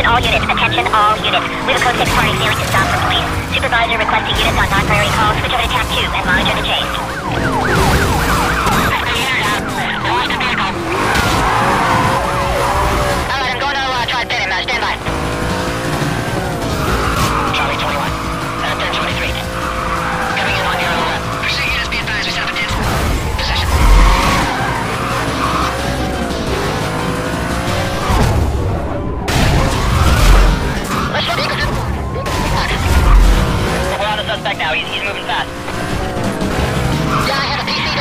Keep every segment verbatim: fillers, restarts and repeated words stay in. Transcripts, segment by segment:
Attention all units. Attention all units. We have a code six party failing to stop for police. Supervisor requesting units on non-priority calls. Switch over to TAC two and monitor the chase. Alright, I'm going to uh, try to pin him. Uh, stand by. Charlie twenty-one. Uh, turn twenty-three. Coming in on your left. Pursuit units, be advised. We set up a dance. Position. Let's go, Eagle. We're on the suspect now. He's, he's moving fast. Yeah, I have a P C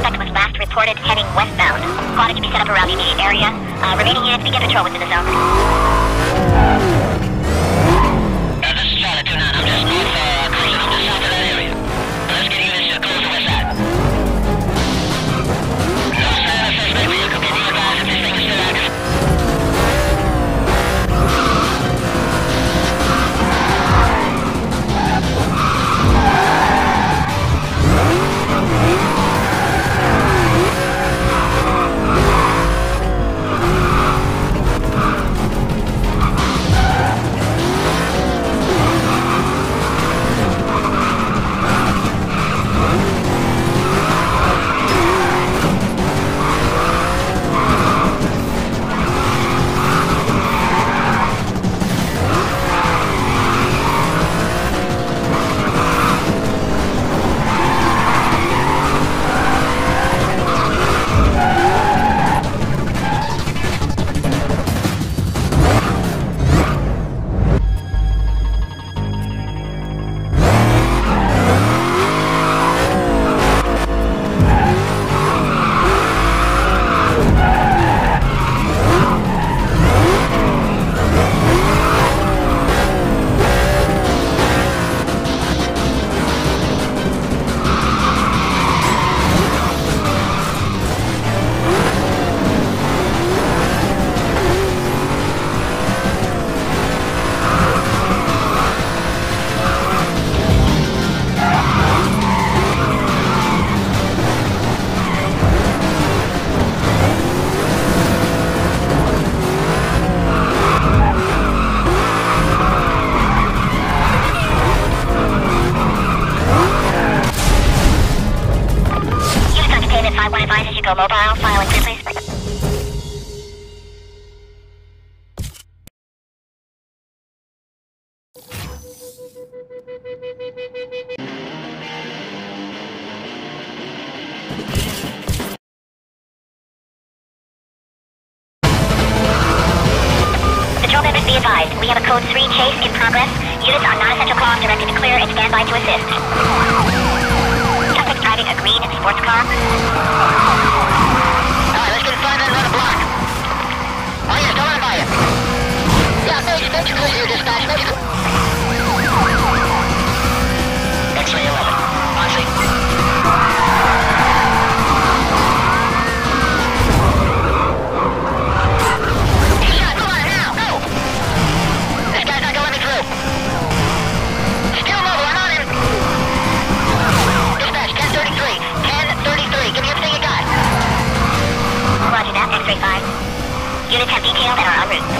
Suspect was last reported heading westbound. Squad to be set up around the immediate area. Uh, remaining units begin patrol within the zone. Uh, this is Charlie two nine. I'm just north, uh, cruising. I'm just south of that area. Let's get units to close the west side. No sign of suspect vehicle. Can you advise if this thing is still active? Go mobile, file and clear, please. Patrol members, be advised. We have a code three chase in progress. Units on non-essential calls directed to clear and stand by to assist. Suspect driving a green sports car. Clear dispatch, maybe. X-ray eleven. On scene. Shot, come on now, go! This guy's not gonna let me through. Still mobile, I'm on him. Dispatch, ten thirty-three. ten thirty-three, give me everything you got. Roger that, X-ray five. Units have detailed and are en route.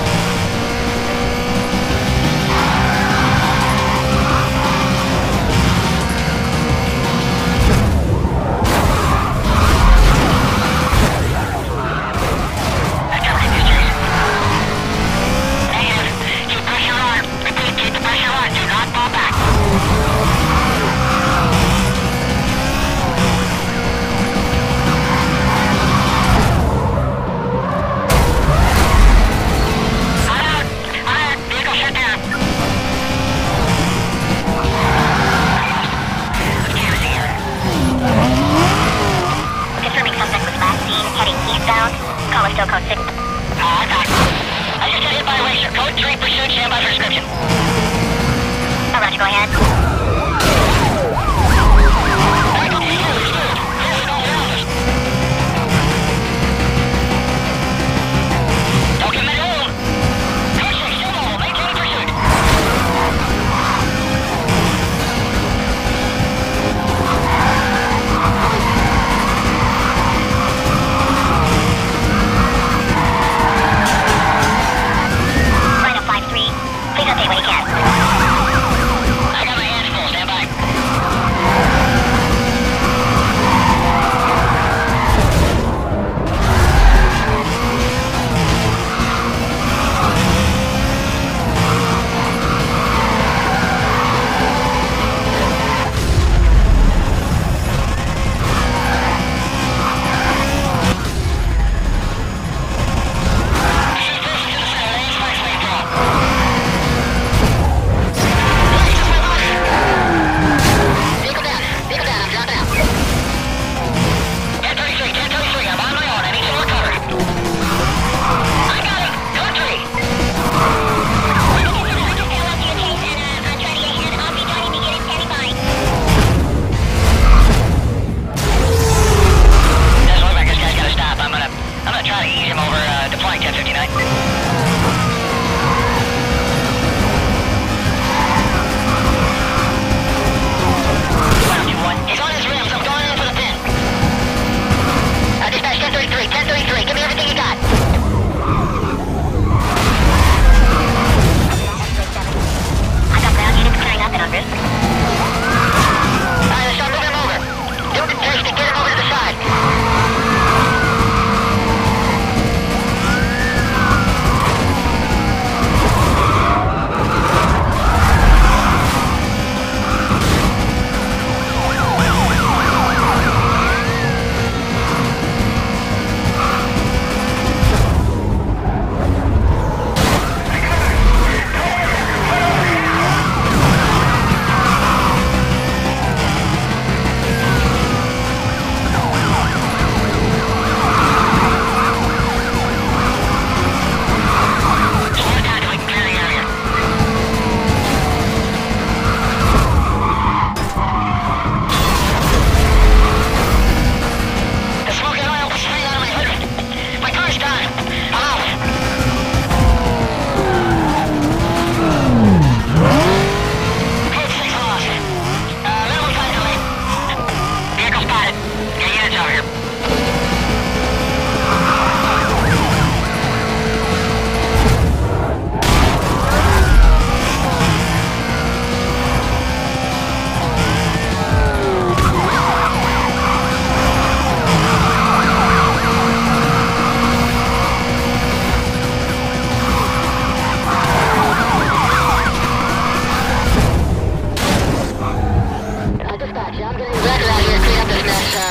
Still code six. Uh, I got it. I just got hit by a racer. Code three pursuit, stand by for description. Oh, Roger, go ahead. Don't get me home. Code six, still mobile. Maintain pursuit. Please update when you can. I got my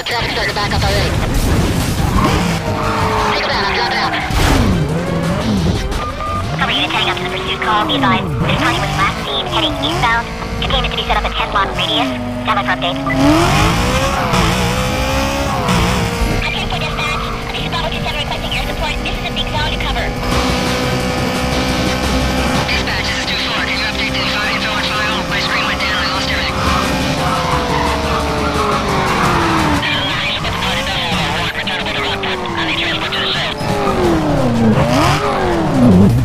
Uh, traffic's starting to back up already. Take a bound, I'm dropping out. Cover unit heading up to the pursuit call. Be advised, this target was last seen heading eastbound. Containment to be set up a ten block radius. Stand by for updates. Okay, for dispatch. This is Bravo two seven requesting air support. This is a big zone to cover. Dispatch, this is two four. Can you update the info on file? My screen went down. I lost everything. I need transport to the south.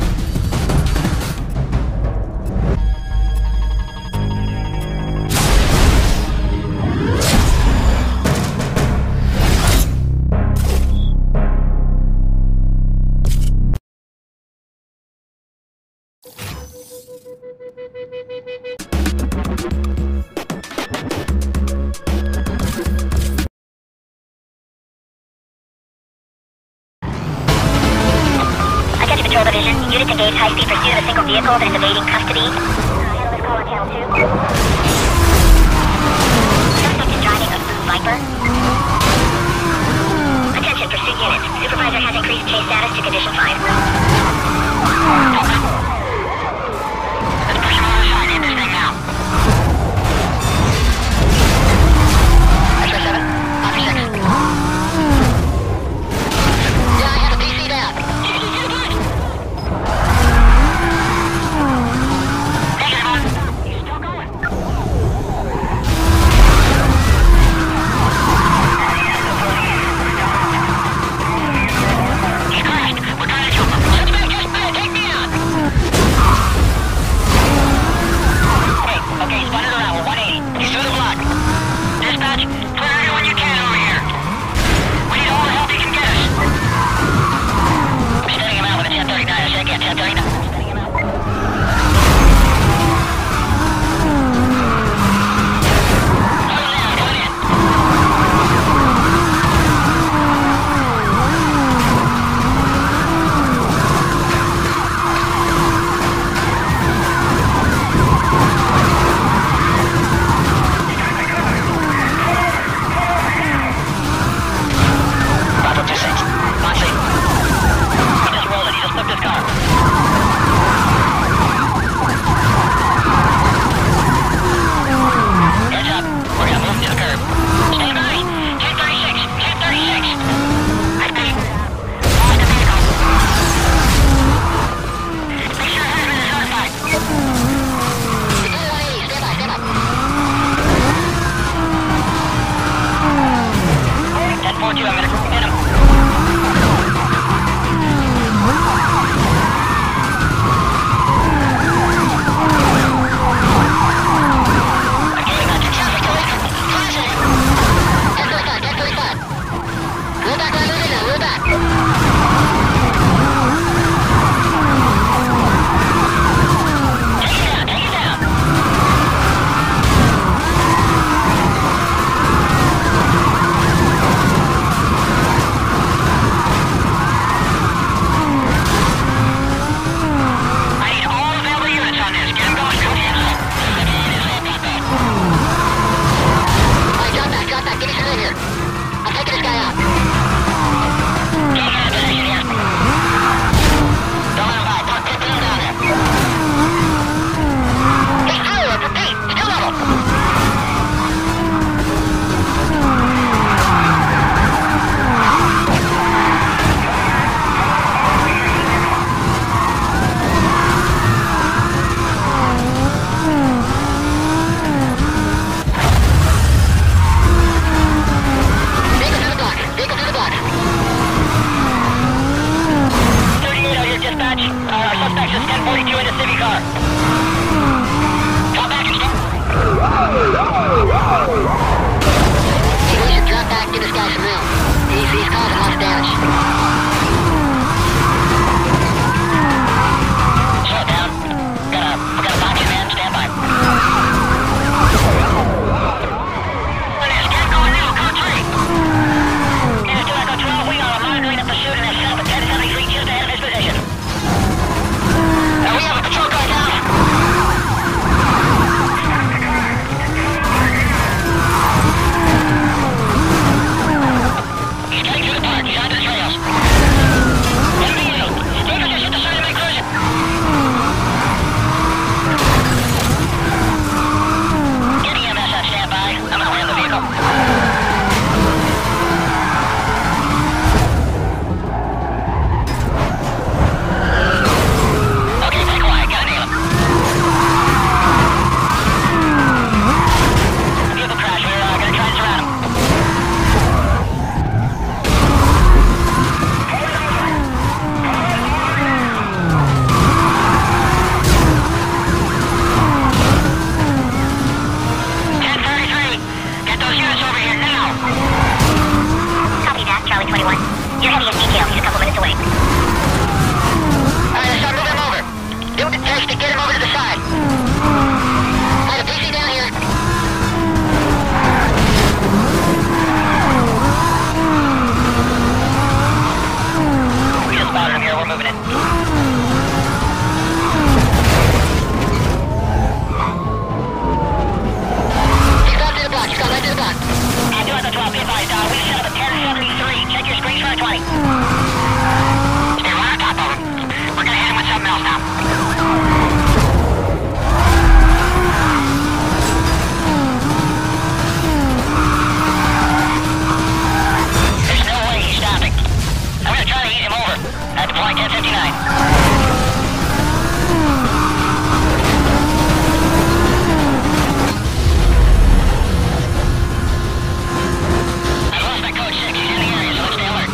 Your heavy is detail. He's a couple minutes away. Alright, let's start moving him over. Do what it takes to get him over to the side. Alright, a P C down here. We just spotted him here. We're moving in. He's gone through the block. He's gone right through the block. Uh, do have the twelve. Be advised. Uh, we set up a ten seventy-three. Check your screens for a twenty. Stay right on top of him. We're gonna hit him with something else now. There's no way he's stopping. I'm gonna try to ease him over. Uh, deploying ten fifty-nine. I lost my code six. He's in the area, so let's stay alert.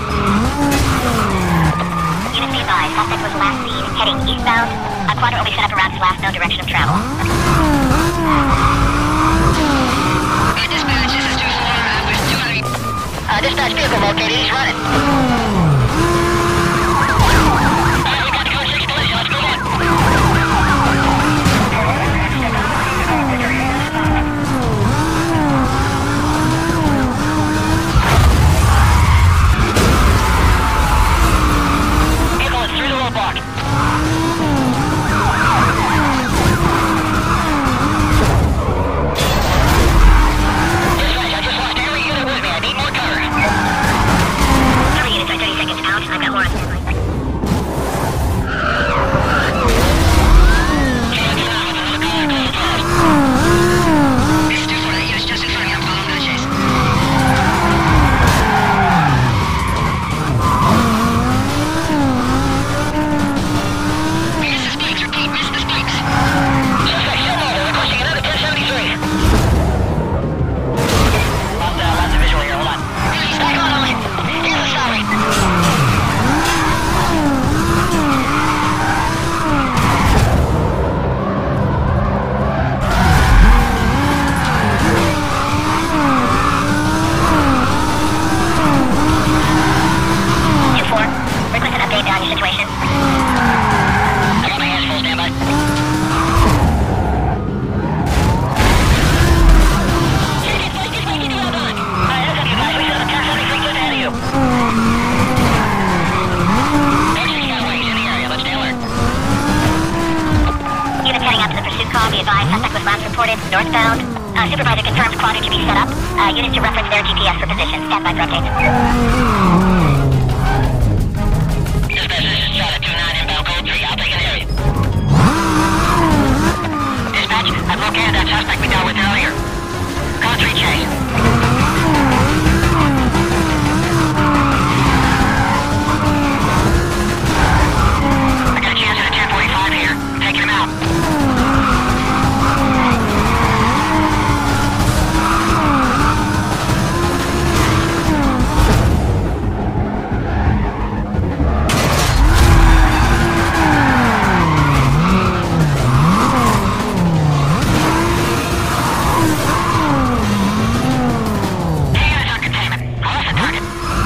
Unit be advised. Suspect was last seen heading eastbound. A quadrant will be set up around his last known direction of travel. Hey, dispatch, this is two four. Uh, we're two hundred. Uh, dispatch vehicle located. He's running. Alright, we got the code six collision. Let's move in. Vehicle is through the roadblock. Dispatch, I just lost every unit with me. I need more cover. Cover units are thirty seconds out. I've got more on standby. This is two four. That unit's just in front of me. I'm following the chase. Miss the spikes. Repeat, miss the spikes. Suspect still mobile, requesting another ten seventy-three. Lost, uh, lost the visual here, hold on. He's back on the line. Here's the salary. two four, request an update on your situation. I got my hands full, standby. Units heading out to the pursuit call. Be advised, suspect was last reported northbound. Uh, supervisor confirms quadrant to be set up. Uh, units to reference their G P S for position. Stand by for updates. Dispatch, this is Charlie two nine inbound code three. I'll take an area. Dispatch, I've located that suspect we dealt with earlier. Code three chase. I got a chance at a ten forty-five here. Taking him out. Units on containment. I lost the target.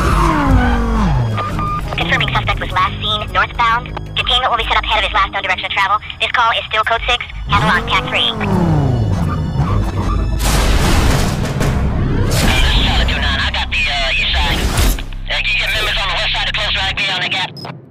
Confirming suspect was last seen northbound. Containment will be set up ahead of his last known direction of travel. This call is still code six. Handle on P A C three. This is Charlie two nine. I got the uh, east side. Uh, can you get members on the west side to close drag me on the gap?